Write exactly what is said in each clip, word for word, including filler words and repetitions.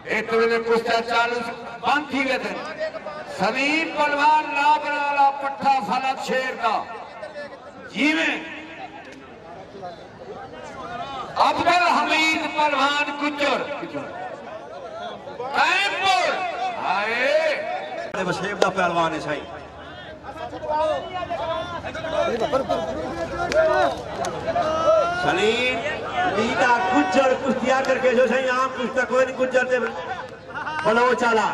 एक वेले कुश्ता चालू बंद थी गए थे। सलीम पहलवान लाबराला पट्टा फलक शेर का जीवें अब्दुल हमीद पहलवान गुज्जर कायमपुर आए वसेब दा पहलवान है सही सलीम मीता गुज्जर कुश्तिया करके जो सही आम कुश्ता कोई नहीं गुज्जर ते बलो चला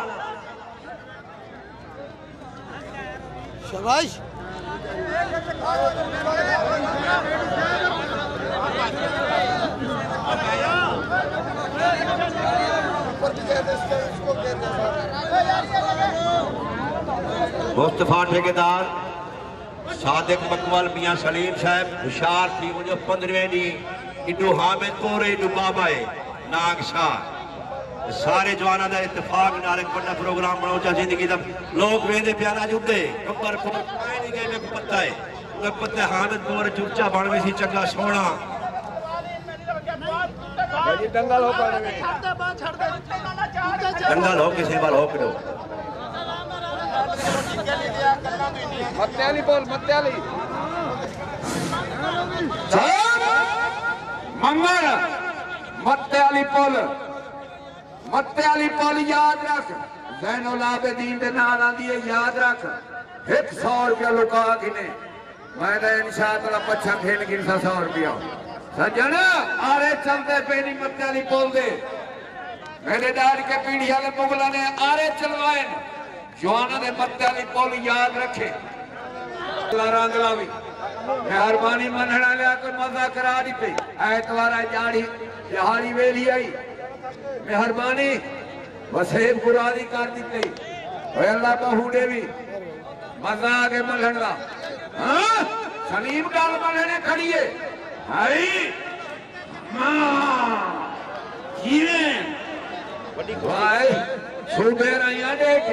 शाबाश मुस्तफा ठेकेदार सादिक मकबल मियां सलीम साहब हुशार थी मुझे पंद्रहवें डी इडू हामिद कोरे इडू बाबाए नाग शाह सारे जवाना का इत्तेफाक नाल एक बड़ा प्रोग्राम बनाओ चा जिंदगी दा लोग वेंदे प्यारा जुड़े कब्बर को नहीं गए में पत्ता है तो पत्ते हामिद कोर चुरचा बनवे सी चंगा सोना दंगल हो पाने में दंगल हो किसी बार हो करो मत्याली बोल मत्याली मंगल मत्याली पुल मत्याली पुल याद रख ज़ैनुल आबिदीन दे नाल आंदी है याद रख एक सौ रुपया लुका गिने मैं इंशाअल्लाह पछा खेल गिन सौ रुपया सज्जन आरे चलते पे नहीं मत्याली पुल दे मेरे डाल के पीढ़ी वाले मुगलों ने आरे चलवाए जवाना दे मत्याली पुल याद रखे रंगला भी मेहरबानी मनना लिया कोई मजा करा दी पे ऐतवार जाड़ी जहाड़ी वेली आई मेहरबानी वसेब कुरादी कर दी पे अल्लाह बहू ने भी मजा आगे मलहन का हाँ सलीम डाल मलहने खड़ी है आई मां जीवे भाई सूबे रहिया देखे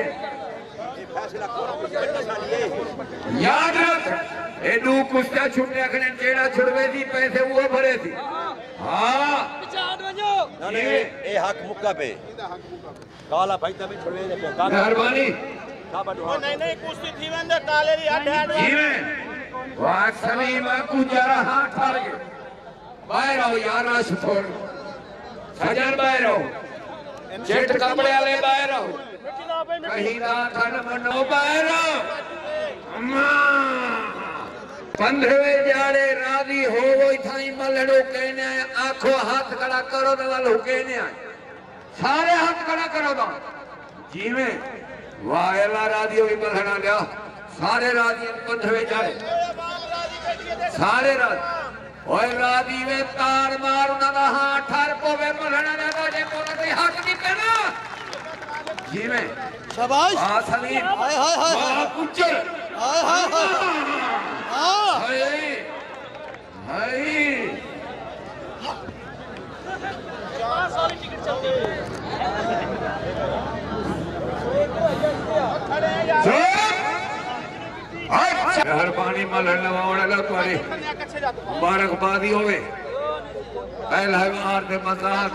याद रख एडू कुश्ता छुट्टे अखने जेड़ा छुड़वे थी पैसे वो भरे थी हाँ नहीं ए हक मुक्का पे काला भाई तभी छुड़वे दे पे मेहरबानी नहीं नहीं कुश्ती थी वेंदे काले री हट हट जीवे वाह सलीम को जरा हाथ ठार के बाहर आओ यार आश छोड़ सजन बाहर आओ जेठ कपड़े वाले बाहर आओ कहीं ना खन मनो बाहर आओ पंद्रहवे जाड़े राजी हो वो थाई मलड़ो कहने आए आखो हाथ खड़ा करो तो वाल कहने आए सारे हाथ खड़ा करो तो जीवे वाह अल्लाह राजी हुई मलड़ा लिया सारे राजी पंद्रहवे जाड़े सारे राजी ओए राजी वे तार मार उन्होंने हाथ ठार पोवे मलड़ा लिया तो जे कोने ते हक नहीं पेना जीवे शाबाश वाह सलीम हाय हाय हाय वाह कुचर हाय हाय हाय हां हाय हाय सारी टिकट चलती मेहरबानी मलहन लवाने ला तुम्हारी मुबारकबादी होवे पहला मार दे मजाक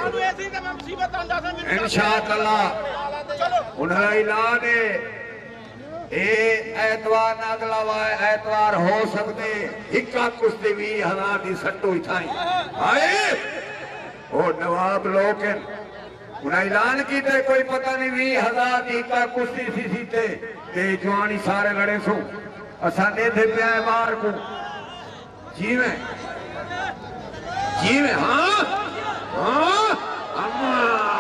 इंशाअल्लाह उन्हें ऐलान है ए ऐतवार ना अगला ऐतवार हो सकते हिक्का कुश्ती भी हजार दी सट्टू थाई हाय ओ नवाब लोग उन्हें ऐलान कीते कोई पता नहीं भी हजार दी हिक्का कुश्ती सी सीते ते जवानी सारे लड़े सो असा दे दे पे मार को जीवे जीवे हाँ हाँ अम्मा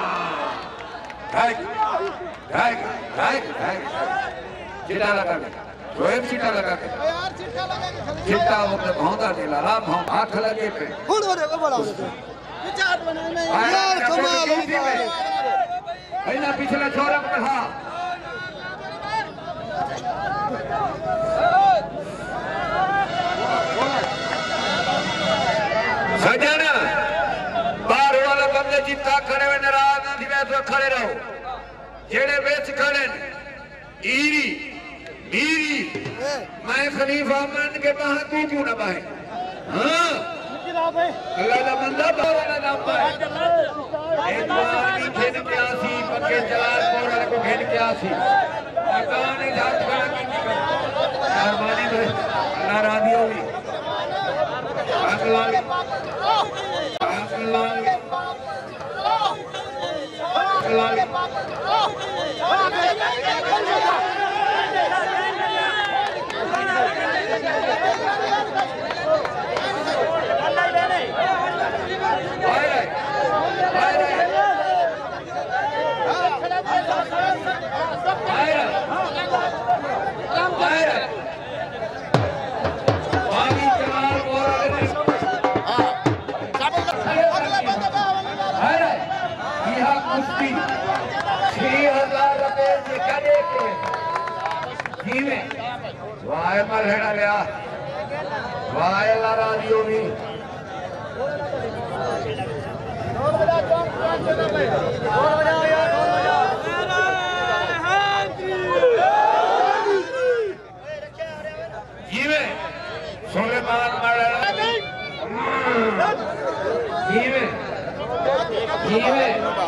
ढाई ढाई ढाई ढाई चिट्टा लगा के जोएब चिट्टा लगा के चिट्टा वो पे भौंदा दिला ला भौं हाथ लगे पे हुन हो रे बड़ा विचार बने में यार कमाल हो गया है ना पिछला छोरा कहा सजना बाहर वाला बंदे जितना खड़े हुए नाराज ना थी वैसे खड़े रहो जेड़े बेच खड़े ईरी मीरी मैं खलीफा मान के बाहर तू क्यों ना बाहे हाँ अल्लाह का बंदा बाहर वाला नाम है एक बार नीचे ने प्यासी सी मकान इजाद खड़ा की मेहरबानी तो अल्लाह राजी होगी अगला अगला वाह मल हेड़ा लिया वाह अल्लाह राजी होगी जीवे सुलेमान मर जीवे जीवे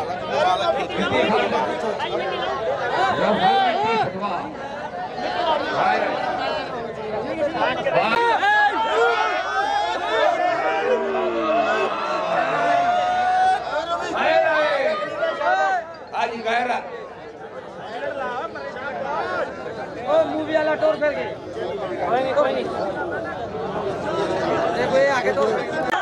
मूवी वाला टोर फिर गए कोई नहीं कोई नहीं देखो ये आगे टोर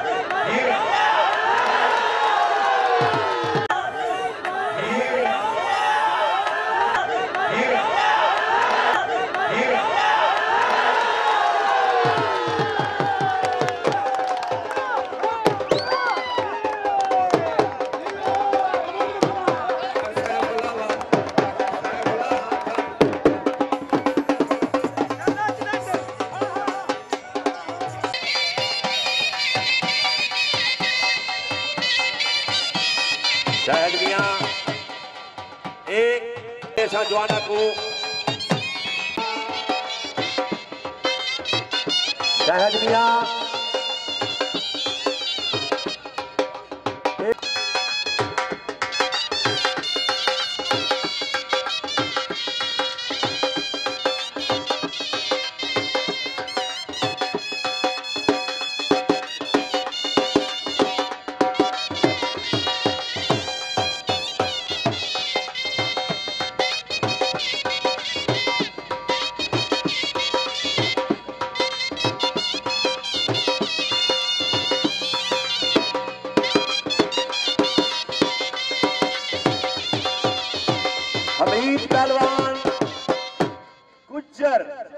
शायद मियां एक ऐसा जवाना को शायद मियां हमीद पहलवान गुज्जर